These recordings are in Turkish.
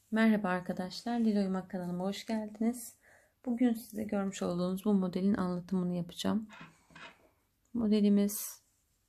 Merhaba arkadaşlar, Lila Uyumak kanalıma hoş geldiniz. Bugün size görmüş olduğunuz bu modelin anlatımını yapacağım. Modelimiz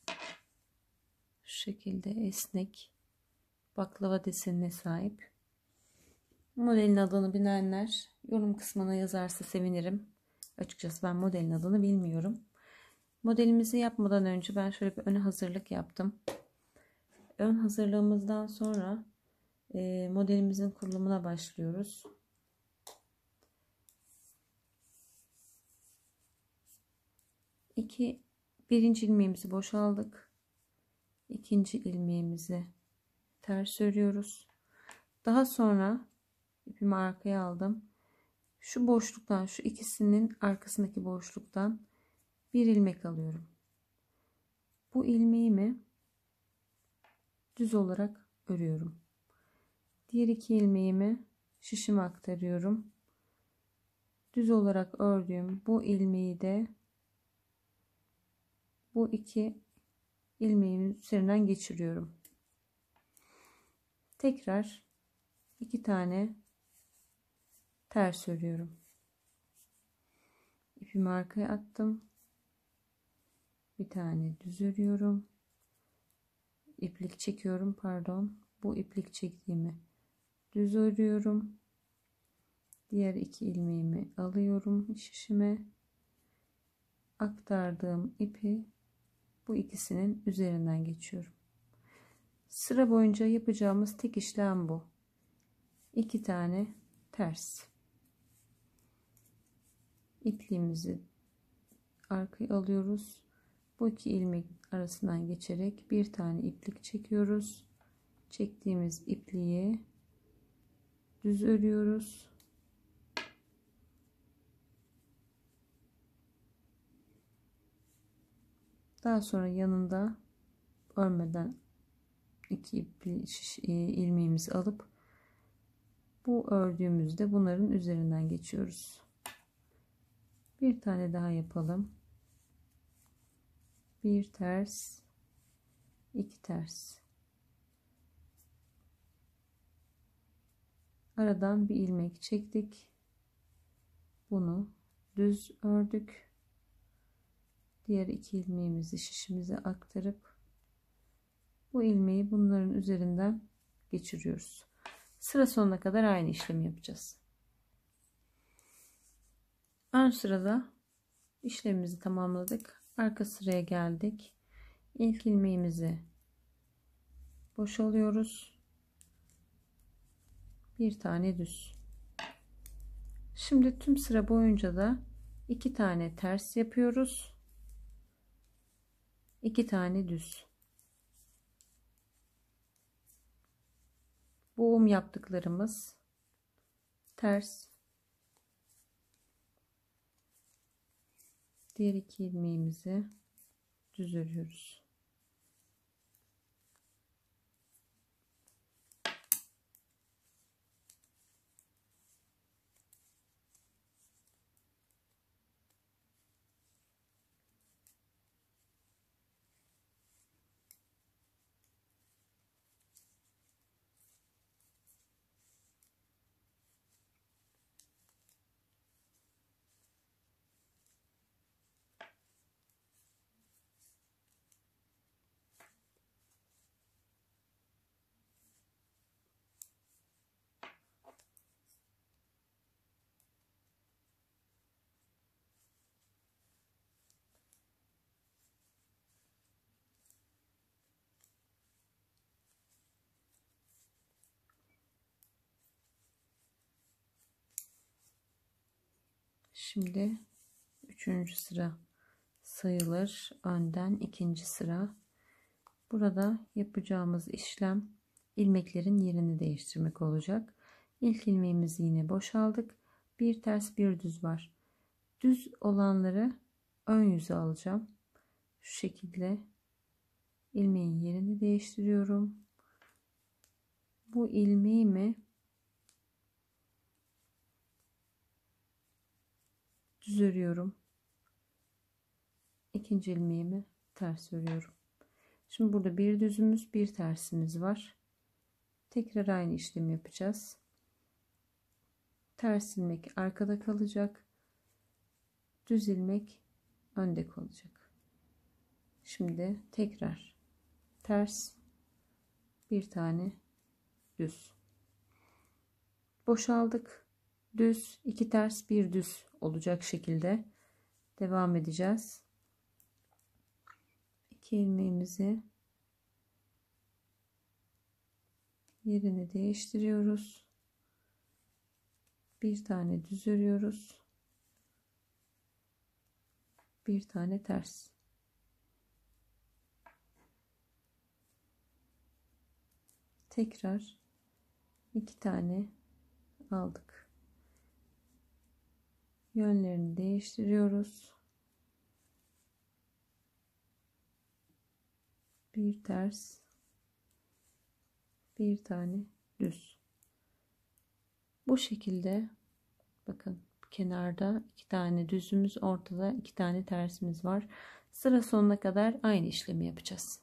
şu şekilde esnek baklava desenine sahip. Modelin adını bilenler yorum kısmına yazarsa sevinirim. Açıkçası ben modelin adını bilmiyorum. Modelimizi yapmadan önce ben şöyle bir ön hazırlık yaptım. Ön hazırlığımızdan sonra modelimizin kurulumuna başlıyoruz. Birinci ilmeğimizi boşaldık. İkinci ilmeğimizi ters örüyoruz. Daha sonra ipimi arkaya aldım. Şu boşluktan, şu ikisinin arkasındaki boşluktan bir ilmek alıyorum. Bu ilmeğimi düz olarak örüyorum. Diğer iki ilmeğimi şişime aktarıyorum. Düz olarak ördüğüm bu ilmeği de bu iki ilmeğimin üzerinden geçiriyorum. Tekrar iki tane ters örüyorum. İpimi arkaya attım. Bir tane düz örüyorum. İplik çekiyorum, pardon. Bu iplik çektiğimi düz örüyorum. Diğer iki ilmeğimi alıyorum şişime. Aktardığım ipi bu ikisinin üzerinden geçiyorum. Sıra boyunca yapacağımız tek işlem bu. İki tane ters. İpliğimizi arkaya alıyoruz. Bu iki ilmek arasından geçerek bir tane iplik çekiyoruz. Çektiğimiz ipliği düz örüyoruz. Daha sonra yanında örmeden iki ilmeğimizi alıp bu ördüğümüzde bunların üzerinden geçiyoruz. Bir tane daha yapalım. Bir ters, iki ters. Aradan bir ilmek çektik. Bunu düz ördük. Diğer iki ilmeğimizi şişimize aktarıp bu ilmeği bunların üzerinden geçiriyoruz. Sıra sonuna kadar aynı işlemi yapacağız. Ön sırada işlemimizi tamamladık. Arka sıraya geldik. İlk ilmeğimizi boşalıyoruz. Bir tane düz. Şimdi tüm sıra boyunca da iki tane ters yapıyoruz. İki tane düz. Boğum yaptıklarımız ters. Diğer iki ilmeğimizi düz örüyoruz. Şimdi üçüncü sıra sayılır. Önden ikinci sıra. Burada yapacağımız işlem ilmeklerin yerini değiştirmek olacak. İlk ilmeğimizi yine boşaldık. Bir ters bir düz var. Düz olanları ön yüze alacağım. Şu şekilde ilmeğin yerini değiştiriyorum. Bu ilmeğimi düz örüyorum. İkinci ilmeğimi ters örüyorum. Şimdi burada bir düzümüz, bir tersimiz var. Tekrar aynı işlemi yapacağız. Ters ilmek arkada kalacak. Düz ilmek önde kalacak. Şimdi tekrar ters, bir tane düz. Boşaldık. Düz, 2 ters, 1 düz olacak şekilde devam edeceğiz. 2 ilmeğimizi yerini değiştiriyoruz. Bir tane düz örüyoruz. Bir tane ters. Tekrar 2 tane aldık. Yönlerini değiştiriyoruz. Bir ters, bir tane düz. Bu şekilde bakın, kenarda 2 tane düzümüz, ortada 2 tane tersimiz var. Sıra sonuna kadar aynı işlemi yapacağız.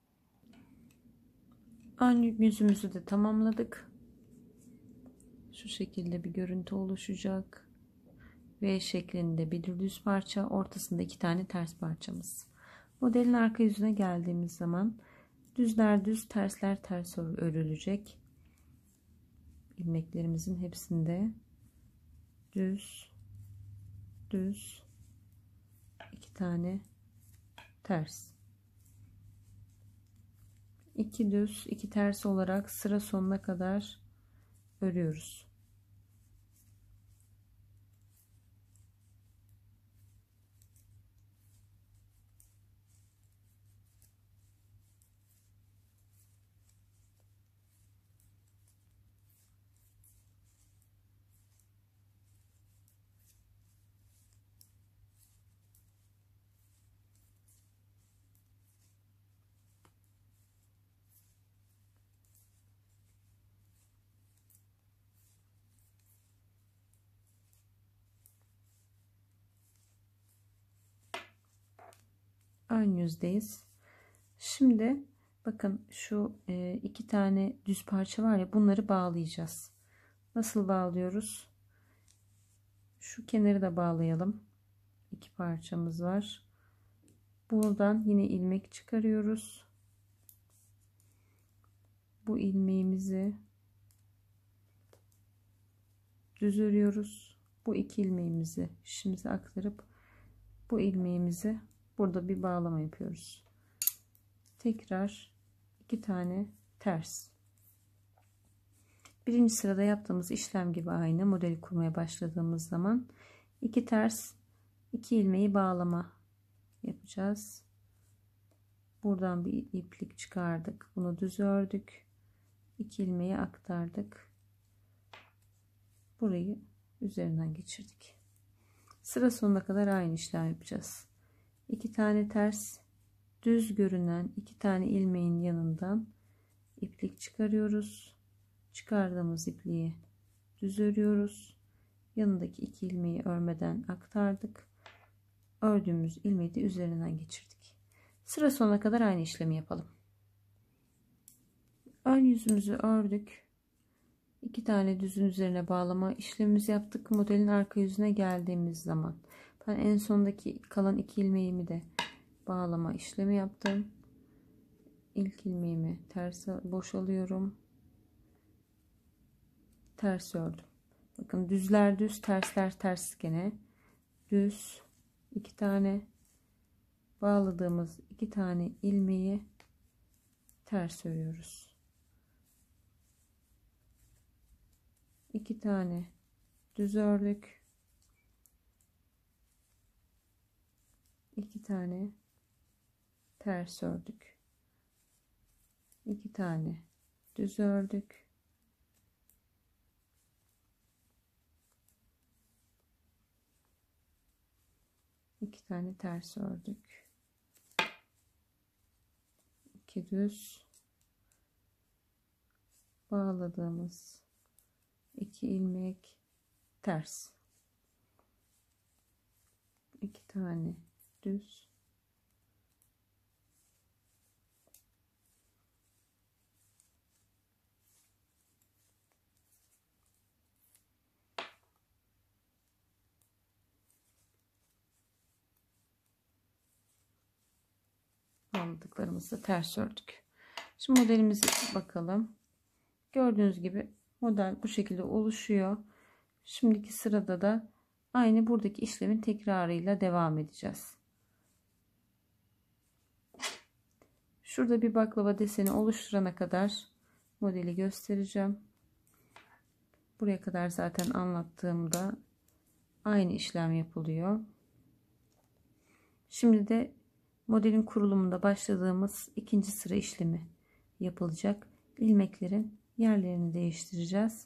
Ön yüzümüzü de tamamladık. Şu şekilde bir görüntü oluşacak. V şeklinde bir düz parça, ortasında 2 tane ters parçamız. Modelin arka yüzüne geldiğimiz zaman düzler düz, tersler ters örülecek. İlmeklerimizin hepsinde düz, düz, 2 tane ters. 2 düz, 2 ters olarak sıra sonuna kadar örüyoruz. Ön yüzdeyiz. Şimdi bakın şu 2 tane düz parça var ya, bunları bağlayacağız. Nasıl bağlıyoruz? Şu kenarı da bağlayalım. 2 parçamız var. Buradan yine ilmek çıkarıyoruz. Bu ilmeğimizi düz örüyoruz. Bu 2 ilmeğimizi şişimize aktarıp bu ilmeğimizi burada bir bağlama yapıyoruz. Tekrar 2 tane ters. Birinci sırada yaptığımız işlem gibi aynı. Modeli kurmaya başladığımız zaman 2 ters, 2 ilmeği bağlama yapacağız. Buradan bir iplik çıkardık. Bunu düz ördük. 2 ilmeği aktardık. Burayı üzerinden geçirdik. Sıra sonuna kadar aynı işlem yapacağız. 2 tane ters, düz görünen 2 tane ilmeğin yanından iplik çıkarıyoruz. Çıkardığımız ipliği düz örüyoruz. Yanındaki 2 ilmeği örmeden aktardık. Ördüğümüz ilmeği de üzerinden geçirdik. Sıra sonuna kadar aynı işlemi yapalım. Ön yüzümüzü ördük. 2 tane düzün üzerine bağlama işlemimizi yaptık. Modelin arka yüzüne geldiğimiz zaman ben en sondaki kalan 2 ilmeğimi de bağlama işlemi yaptım. İlk ilmeğimi ters boşalıyorum. Ters ördüm. Bakın düzler düz, tersler ters, gene düz 2 tane bağladığımız 2 tane ilmeği ters örüyoruz. 2 tane düz ördük. 2 tane ters ördük. 2 tane düz ördük. 2 tane ters ördük. 2 düz bağladığımız 2 ilmek ters. 2 tane düz. tamamladıklarımızı ters ördük. Şimdi modelimize bakalım. Gördüğünüz gibi model bu şekilde oluşuyor. Şimdiki sırada da aynı buradaki işlemin tekrarıyla devam edeceğiz. Şurada bir baklava deseni oluşturana kadar modeli göstereceğim. Buraya kadar zaten anlattığımda aynı işlem yapılıyor. Şimdi de modelin kurulumunda başladığımız ikinci sıra işlemi yapılacak. İlmeklerin yerlerini değiştireceğiz.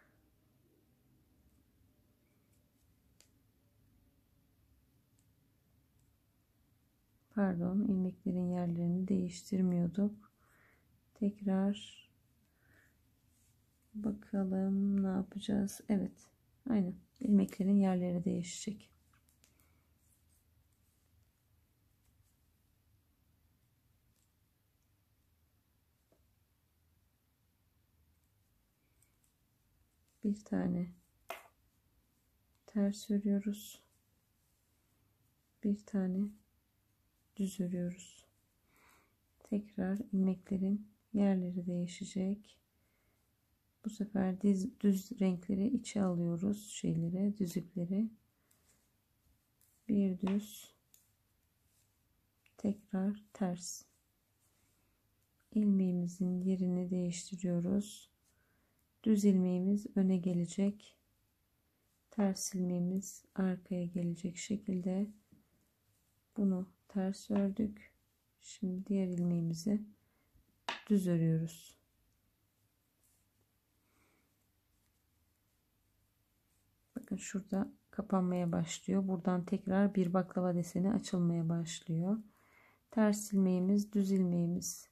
Pardon, ilmeklerin yerlerini değiştirmiyorduk. Tekrar bakalım ne yapacağız. Evet, aynen ilmeklerin yerleri değişecek. Bir tane ters örüyoruz. Bir tane düz örüyoruz. Tekrar ilmeklerin yerleri değişecek. Bu sefer düz renkleri içe alıyoruz. Düz ipleri. Bir düz. Tekrar ters. İlmeğimizin yerini değiştiriyoruz. Düz ilmeğimiz öne gelecek. Ters ilmeğimiz arkaya gelecek şekilde bunu ters ördük. Şimdi diğer ilmeğimizi düz örüyoruz. Bakın şurada kapanmaya başlıyor. Buradan tekrar bir baklava deseni açılmaya başlıyor. Ters ilmeğimiz, düz ilmeğimiz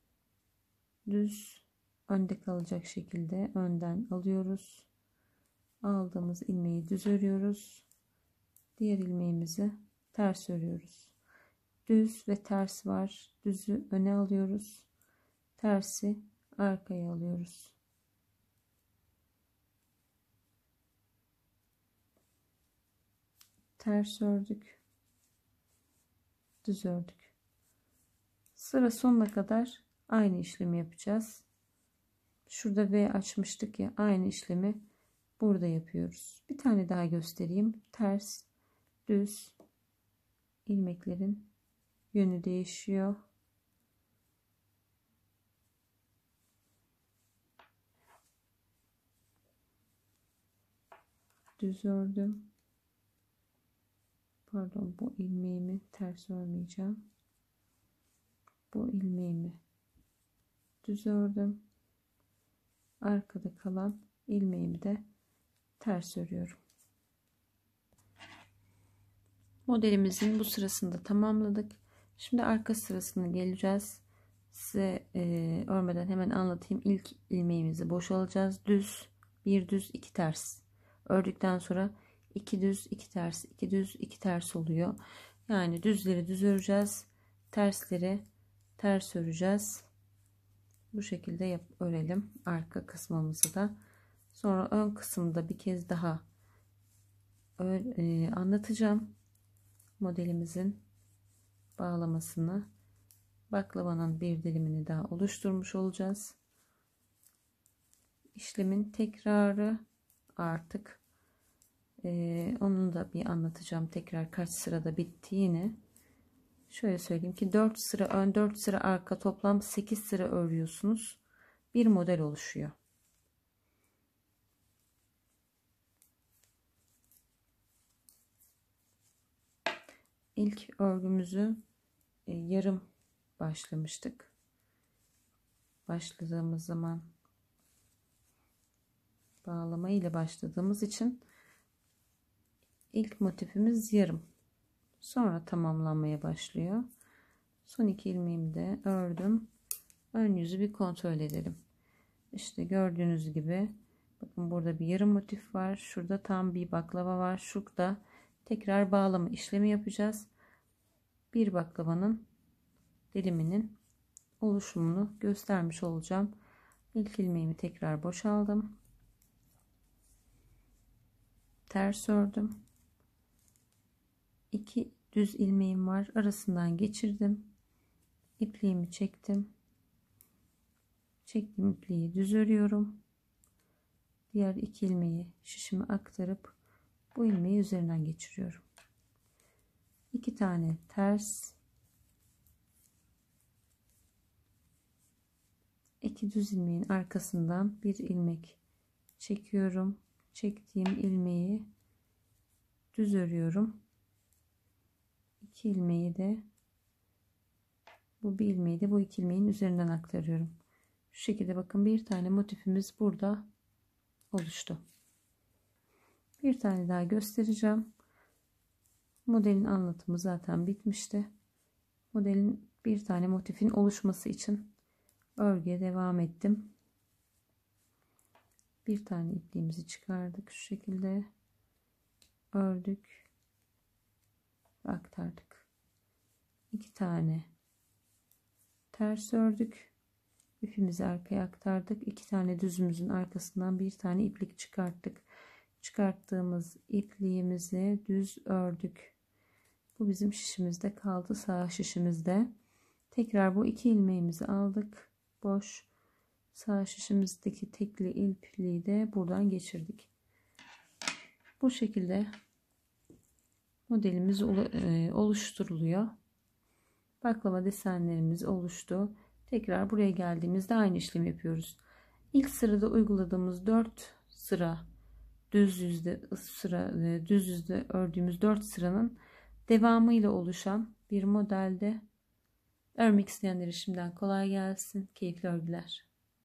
düz önde kalacak şekilde önden alıyoruz. Aldığımız ilmeği düz örüyoruz. Diğer ilmeğimizi ters örüyoruz. Düz ve ters var. Düzü öne alıyoruz. Tersi arkaya alıyoruz. Ters ördük. Düz ördük. Sıra sonuna kadar aynı işlemi yapacağız. Şurada V açmıştık ya, aynı işlemi burada yapıyoruz. Bir tane daha göstereyim. Ters, düz ilmeklerin yönü değişiyor. Düz ördüm. Pardon, bu ilmeğimi ters örmeyeceğim. Bu ilmeğimi düz ördüm. Arkada kalan ilmeğimi de ters örüyorum. Modelimizin bu sırasını da tamamladık. Şimdi arka sırasına geleceğiz. Size örmeden hemen anlatayım. İlk ilmeğimizi boşalacağız. Düz, bir düz, iki ters. Ördükten sonra iki düz, iki ters, iki düz, iki ters oluyor. Yani düzleri düz öreceğiz. Tersleri ters öreceğiz. Bu şekilde örelim arka kısmımızı da. Sonra ön kısımda bir kez daha anlatacağım. Modelimizin bağlamasını, baklavanın bir dilimini daha oluşturmuş olacağız. İşlemin tekrarı artık onun da bir anlatacağım tekrar kaç sırada bittiğini. Şöyle söyleyeyim ki 4 sıra ön 4 sıra arka toplam 8 sıra örüyorsunuz. Bir model oluşuyor. İlk örgümüzü yarım başlamıştık. Başladığımız zaman bağlama ile başladığımız için ilk motifimiz yarım. Sonra tamamlanmaya başlıyor. Son iki ilmeğimi de ördüm. Ön yüzü bir kontrol edelim. İşte gördüğünüz gibi bakın burada bir yarım motif var. Şurada tam bir baklava var. Şurada tekrar bağlama işlemi yapacağız. Bir baklavanın diliminin oluşumunu göstermiş olacağım. İlk ilmeğimi tekrar boşaldım. Ters ördüm. 2 düz ilmeğim var. Arasından geçirdim. ipliğimi çektim. Çektiğim ipliği düz örüyorum. Diğer 2 ilmeği şişime aktarıp bu ilmeği üzerinden geçiriyorum. 2 tane ters, 2 düz ilmeğin arkasından bir ilmek çekiyorum. Çektiğim ilmeği düz örüyorum. 2 ilmeği de bu bir ilmeği de bu 2 ilmeğin üzerinden aktarıyorum. Şu şekilde bakın, bir tane motifimiz burada oluştu. Bir tane daha göstereceğim. Modelin anlatımı zaten bitmişti. Modelin bir tane motifin oluşması için örgüye devam ettim. Bir tane ipliğimizi çıkardık, şu şekilde ördük ve aktardık. 2 tane ters ördük, ipimizi arkaya aktardık. 2 tane düzümüzün arkasından bir tane iplik çıkarttık. Çıkarttığımız ipliğimizi düz ördük. Bu bizim şişimizde kaldı, sağ şişimizde. Tekrar bu 2 ilmeğimizi aldık, boş. Sağ şişimizdeki tekli ipliği de buradan geçirdik. Bu şekilde modelimiz oluşturuluyor. Baklava desenlerimiz oluştu. Tekrar buraya geldiğimizde aynı işlemi yapıyoruz. İlk sırada uyguladığımız 4 sıra düz yüzde ördüğümüz 4 sıranın devamıyla oluşan bir modelde örmek isteyenlere şimdiden kolay gelsin. Keyifli örgüler.